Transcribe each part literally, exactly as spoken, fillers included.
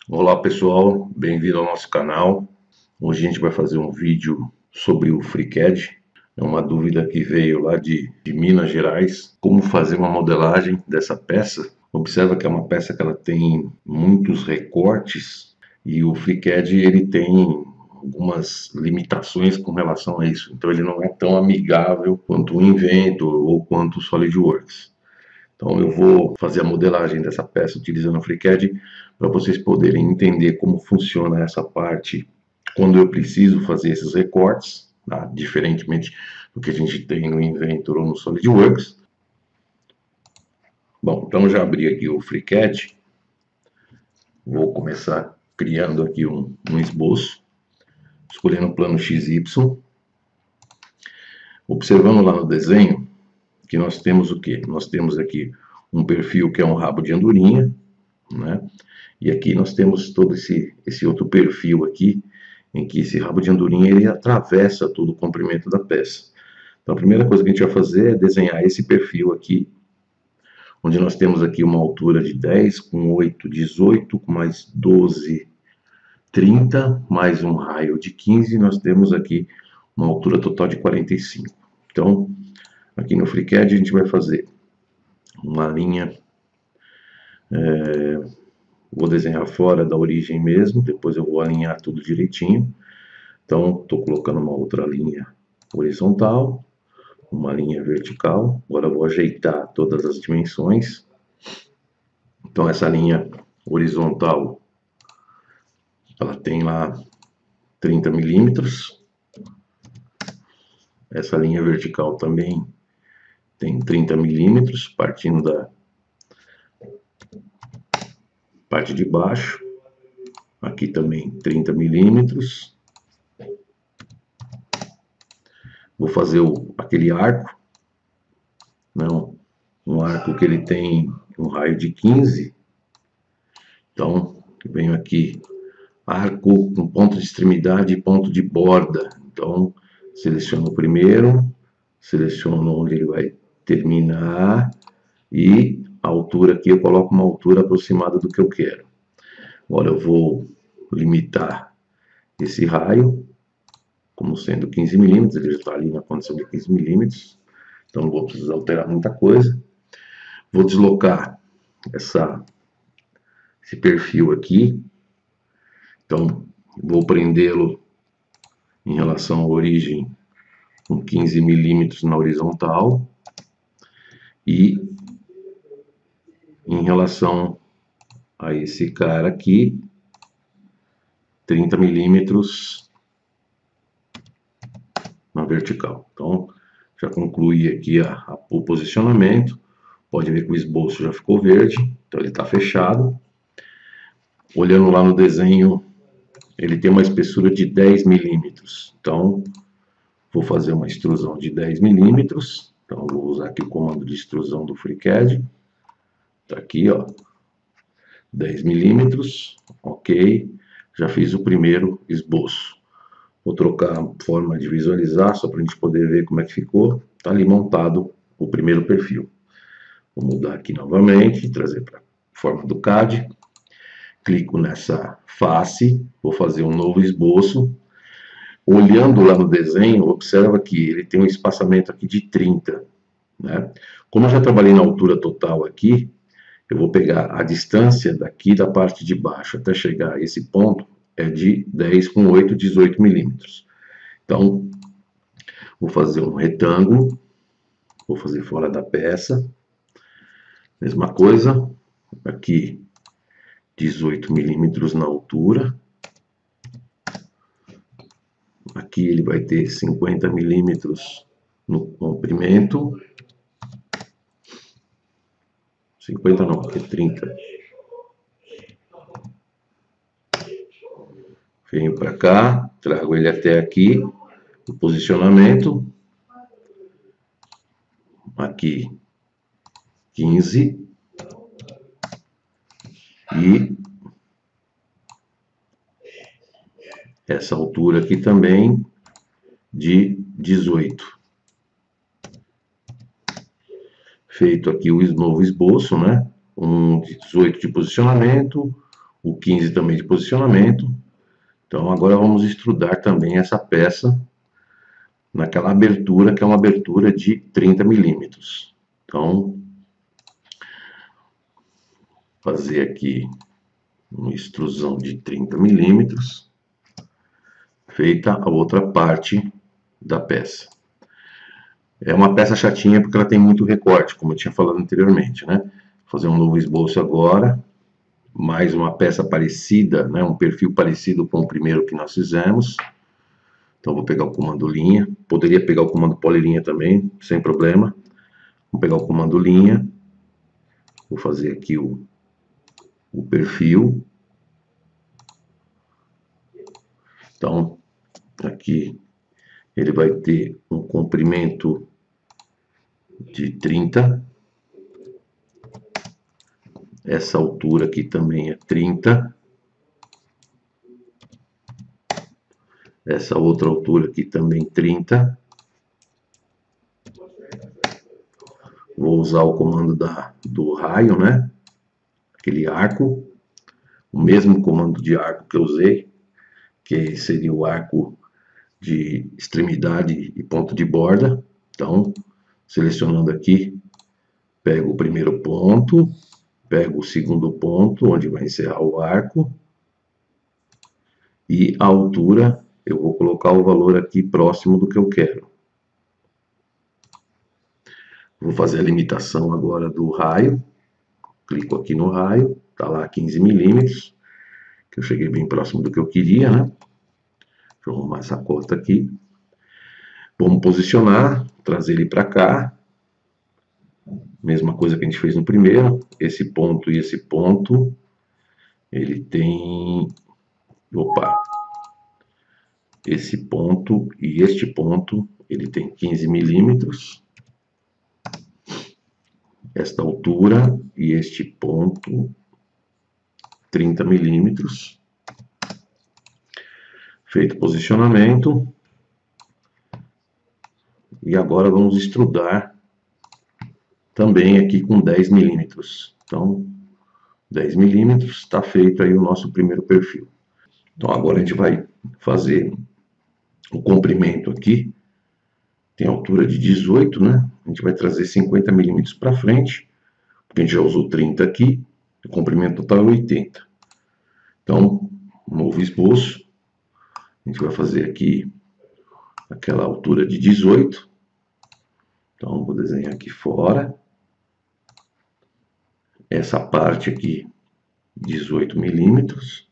Olá pessoal, bem-vindo ao nosso canal. Hoje a gente vai fazer um vídeo sobre o FreeCAD. É uma dúvida que veio lá de, de Minas Gerais. Como fazer uma modelagem dessa peça? Observa que é uma peça que ela tem muitos recortes e o FreeCAD ele tem algumas limitações com relação a isso. Então ele não é tão amigável quanto o Inventor ou quanto o SolidWorks. Então eu vou fazer a modelagem dessa peça utilizando o FreeCAD para vocês poderem entender como funciona essa parte quando eu preciso fazer esses recortes, tá? Diferentemente do que a gente tem no Inventor ou no SolidWorks. Bom, então já abri aqui o FreeCAD, vou começar criando aqui um, um esboço, escolhendo o plano X Y, observando lá no desenho que nós temos o que? Nós temos aqui um perfil que é um rabo de andorinha, né? E aqui nós temos todo esse, esse outro perfil aqui, em que esse rabo de andorinha ele atravessa todo o comprimento da peça. Então a primeira coisa que a gente vai fazer é desenhar esse perfil aqui, onde nós temos aqui uma altura de dez, com oito, dezoito, com mais doze, trinta, mais um raio de quinze, nós temos aqui uma altura total de quarenta e cinco. Então, aqui no FreeCAD a gente vai fazer uma linha, é, vou desenhar fora da origem mesmo, depois eu vou alinhar tudo direitinho. Então, estou colocando uma outra linha horizontal, uma linha vertical. Agora eu vou ajeitar todas as dimensões. Então, essa linha horizontal, ela tem lá trinta milímetros. Essa linha vertical também tem trinta milímetros, partindo da parte de baixo. Aqui também trinta milímetros. Vou fazer o, aquele arco, não, um arco que ele tem um raio de quinze. Então, venho aqui, arco com ponto de extremidade e ponto de borda. Então, seleciono o primeiro, seleciono onde ele vai terminar e a altura aqui eu coloco uma altura aproximada do que eu quero. Agora eu vou limitar esse raio como sendo quinze milímetros, ele já está ali na condição de quinze milímetros, então não vou precisar alterar muita coisa. Vou deslocar essa, esse perfil aqui, então vou prendê-lo em relação à origem com quinze milímetros na horizontal e em relação a esse cara aqui, trinta milímetros na vertical. Então, já concluí aqui a, a, o posicionamento. Pode ver que o esboço já ficou verde, então ele está fechado. Olhando lá no desenho, ele tem uma espessura de dez milímetros. Então, vou fazer uma extrusão de dez milímetros. Então, vou usar aqui o comando de extrusão do FreeCAD. Está aqui, ó, dez milímetros. Ok. Já fiz o primeiro esboço. Vou trocar a forma de visualizar, só para a gente poder ver como é que ficou. Está ali montado o primeiro perfil. Vou mudar aqui novamente, trazer para a forma do C A D. Clico nessa face, vou fazer um novo esboço. Olhando lá no desenho, observa que ele tem um espaçamento aqui de trinta. Né? Como eu já trabalhei na altura total aqui, eu vou pegar a distância daqui da parte de baixo até chegar a esse ponto, é de dez com oito, dezoito milímetros. Então, vou fazer um retângulo, vou fazer fora da peça. Mesma coisa, aqui dezoito milímetros na altura. Aqui ele vai ter cinquenta milímetros no comprimento. cinquenta não, aqui é trinta. Venho para cá, trago ele até aqui, o posicionamento. Aqui quinze. E essa altura aqui também de dezoito. Feito aqui o novo esboço, né? Um dezoito de posicionamento, o quinze também de posicionamento. Então agora vamos extrudar também essa peça naquela abertura, que é uma abertura de trinta milímetros. Então, fazer aqui uma extrusão de trinta milímetros, feita a outra parte da peça. É uma peça chatinha porque ela tem muito recorte, como eu tinha falado anteriormente, né? Vou fazer um novo esboço agora, mais uma peça parecida, né? Um perfil parecido com o primeiro que nós fizemos. Então vou pegar o comando linha, poderia pegar o comando polilinha também, sem problema. Vou pegar o comando linha, vou fazer aqui o, o perfil. Então, aqui ele vai ter um comprimento de trinta. Essa altura aqui também é trinta. Essa outra altura aqui também trinta. Vou usar o comando da, do raio, né? Aquele arco. O mesmo comando de arco que eu usei, que seria o arco de extremidade e ponto de borda. Então, selecionando aqui, pego o primeiro ponto, pego o segundo ponto, onde vai encerrar o arco, e a altura, eu vou colocar o valor aqui próximo do que eu quero. Vou fazer a limitação agora do raio, clico aqui no raio, tá lá quinze milímetros, que eu cheguei bem próximo do que eu queria, né? Deixa eu arrumar essa cota aqui. Vamos posicionar, trazer ele para cá. Mesma coisa que a gente fez no primeiro. Esse ponto e esse ponto, ele tem... Opa! Esse ponto e este ponto, ele tem quinze milímetros. Esta altura e este ponto, trinta milímetros. Feito o posicionamento. E agora vamos extrudar também aqui com dez milímetros. Então, dez milímetros, está feito aí o nosso primeiro perfil. Então agora a gente vai fazer o comprimento aqui. Tem altura de dezoito, né? A gente vai trazer cinquenta milímetros para frente, porque a gente já usou trinta aqui. O comprimento total é oitenta. Então, novo esboço. A gente vai fazer aqui aquela altura de dezoito. Então, vou desenhar aqui fora. Essa parte aqui, dezoito milímetros.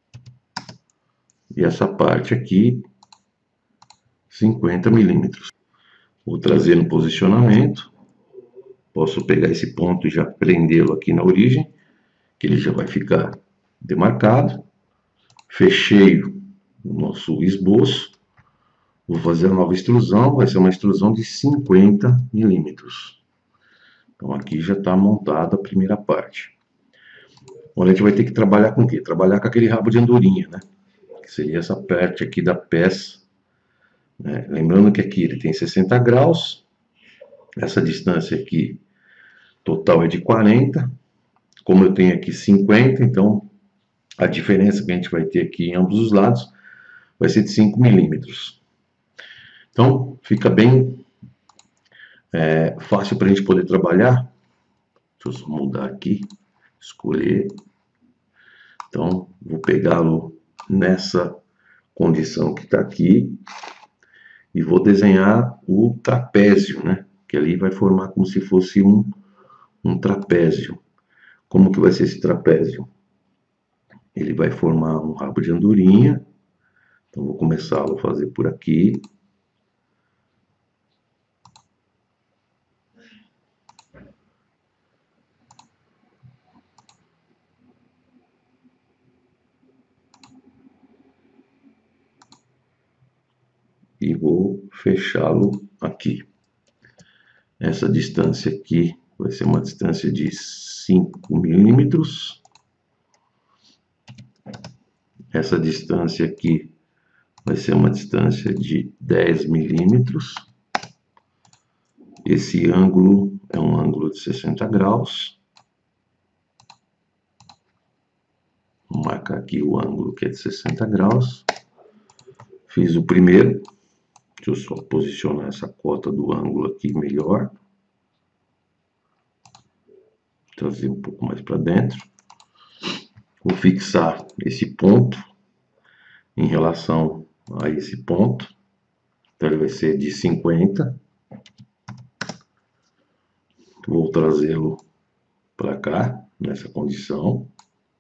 E essa parte aqui, cinquenta milímetros. Vou trazer no posicionamento. Posso pegar esse ponto e já prendê-lo aqui na origem, que ele já vai ficar demarcado. Fechei o nosso esboço. Vou fazer a nova extrusão, vai ser uma extrusão de cinquenta milímetros. Então aqui já está montada a primeira parte. Agora a gente vai ter que trabalhar com o quê? Trabalhar com aquele rabo de andorinha, né? Que seria essa parte aqui da peça. Né? Lembrando que aqui ele tem sessenta graus. Essa distância aqui total é de quarenta. Como eu tenho aqui cinquenta, então a diferença que a gente vai ter aqui em ambos os lados vai ser de cinco milímetros. Então, fica bem é, fácil para a gente poder trabalhar. Deixa eu só mudar aqui, escolher. Então, vou pegá-lo nessa condição que está aqui e vou desenhar o trapézio, né? Que ali vai formar como se fosse um, um trapézio. Como que vai ser esse trapézio? Ele vai formar um rabo de andorinha. Então, vou começar a fazer por aqui. E vou fechá-lo aqui. Essa distância aqui vai ser uma distância de cinco milímetros. Essa distância aqui vai ser uma distância de dez milímetros. Esse ângulo é um ângulo de sessenta graus. aqui o ângulo que é de sessenta graus. Fiz o primeiro. Deixa eu só posicionar essa cota do ângulo aqui melhor. Trazer um pouco mais para dentro. Vou fixar esse ponto em relação a esse ponto. Então ele vai ser de cinquenta. Vou trazê-lo para cá, nessa condição.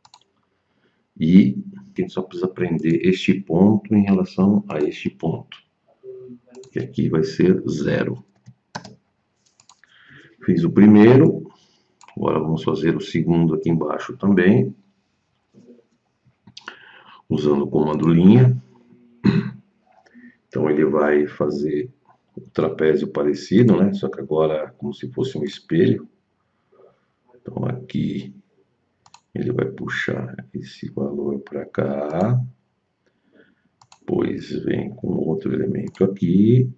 E a gente só precisa prender este ponto em relação a este ponto. Que aqui vai ser zero. Fiz o primeiro. Agora vamos fazer o segundo aqui embaixo também. Usando o comando linha. Então ele vai fazer o trapézio parecido, né? Só que agora como se fosse um espelho. Então aqui ele vai puxar esse valor para cá. Depois vem com outro elemento aqui.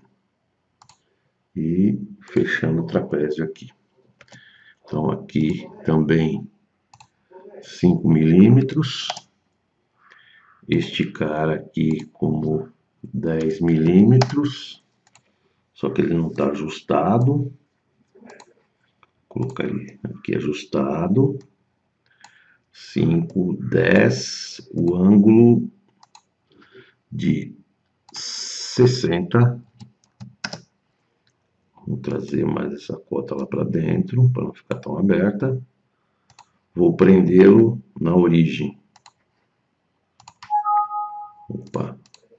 E fechando o trapézio aqui. Então aqui também cinco milímetros. Este cara aqui como dez milímetros. Só que ele não está ajustado. Vou colocar ele aqui ajustado. cinco, dez. O ângulo de sessenta. Vou trazer mais essa cota lá para dentro, para não ficar tão aberta. Vou prendê-lo na origem. Opa.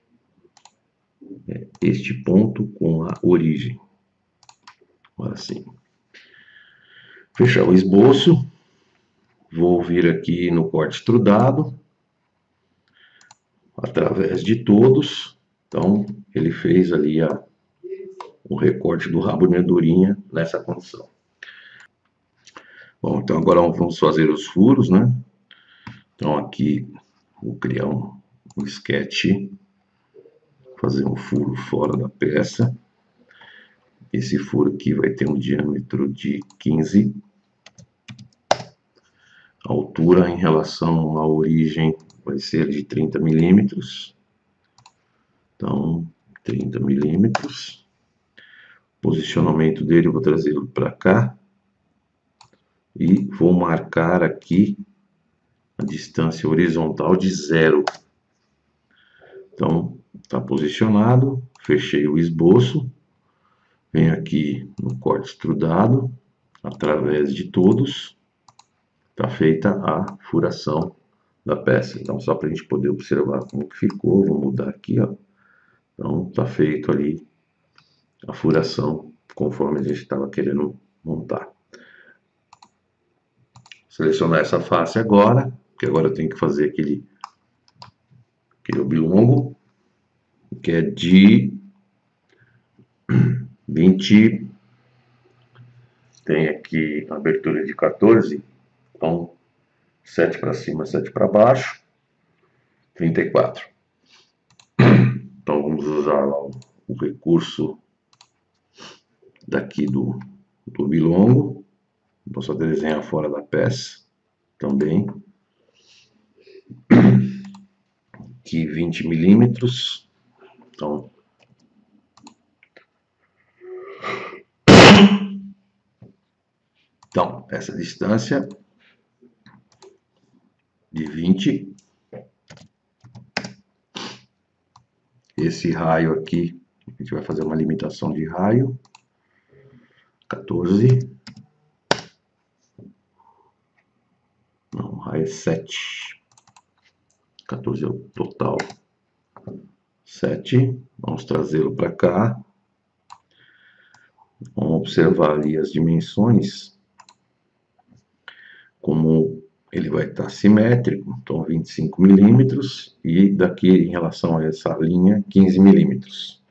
É este ponto com a origem. Agora sim. Fechar o esboço. Vou vir aqui no corte extrudado. Através de todos. Então, ele fez ali a, o recorte do rabo de andorinha nessa condição. Bom, então agora vamos fazer os furos, né? Então aqui vou criar um, um sketch. Fazer um furo fora da peça. Esse furo aqui vai ter um diâmetro de quinze. A altura em relação à origem vai ser de trinta milímetros. Então, trinta milímetros. Posicionamento dele, eu vou trazê-lo para cá. E vou marcar aqui a distância horizontal de zero. Então, está posicionado. Fechei o esboço. Venho aqui no corte extrudado. Através de todos. Está feita a furação da peça. Então, só para a gente poder observar como que ficou, vou mudar aqui, ó. Então, está feito ali a furação, conforme a gente estava querendo montar. Selecionar essa face agora, porque agora eu tenho que fazer aquele, aquele oblongo, que é de vinte. Tem aqui a abertura de quatorze. Então, sete para cima, sete para baixo, trinta e quatro. Então, vamos usar lá o, o recurso daqui do, do bilongo. Vou só desenhar fora da peça também. Aqui, vinte milímetros. Então, então, essa distância de vinte. Esse raio aqui, a gente vai fazer uma limitação de raio. quatorze. Não, o raio é sete. quatorze é o total. sete. Vamos trazê-lo para cá. Vamos observar ali as dimensões. Como ele vai estar simétrico, então vinte e cinco milímetros, e daqui em relação a essa linha, quinze milímetros.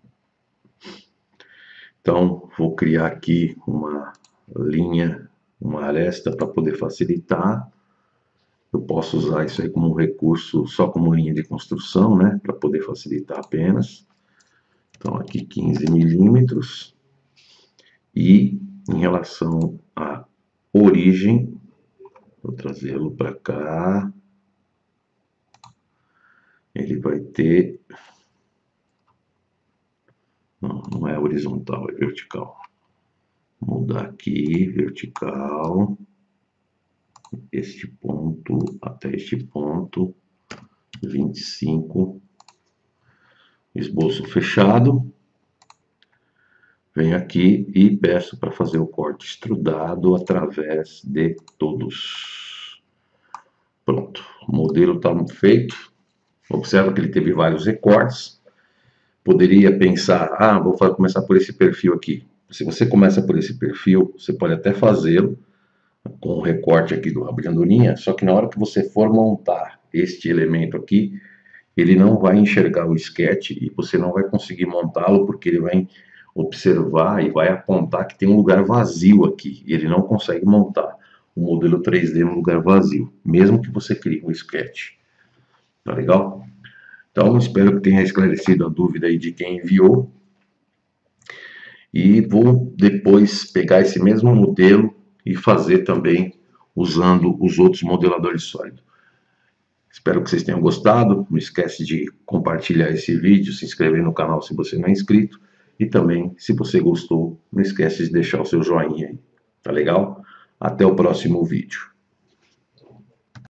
Então, vou criar aqui uma linha, uma aresta para poder facilitar. Eu posso usar isso aí como um recurso, só como linha de construção, né, para poder facilitar apenas. Então, aqui quinze milímetros. E em relação à origem, vou trazê-lo para cá. ele vai ter... Não, não é horizontal, é vertical. Vou mudar aqui, vertical. Este ponto até este ponto. vinte e cinco. Esboço fechado. Venho aqui e peço para fazer o corte extrudado através de todos. Pronto, o modelo está feito. Observa que ele teve vários recortes. Poderia pensar, ah, vou começar por esse perfil aqui. Se você começa por esse perfil, você pode até fazê-lo com o recorte aqui do rabo de andorinha, só que na hora que você for montar este elemento aqui, ele não vai enxergar o sketch e você não vai conseguir montá-lo porque ele vai observar e vai apontar que tem um lugar vazio aqui. E ele não consegue montar o modelo três D no lugar vazio, mesmo que você crie um sketch. Tá legal? Então, espero que tenha esclarecido a dúvida aí de quem enviou. E vou depois pegar esse mesmo modelo e fazer também usando os outros modeladores sólidos. Espero que vocês tenham gostado. Não esquece de compartilhar esse vídeo, se inscrever no canal se você não é inscrito. E também, se você gostou, não esquece de deixar o seu joinha aí. Tá legal? Até o próximo vídeo.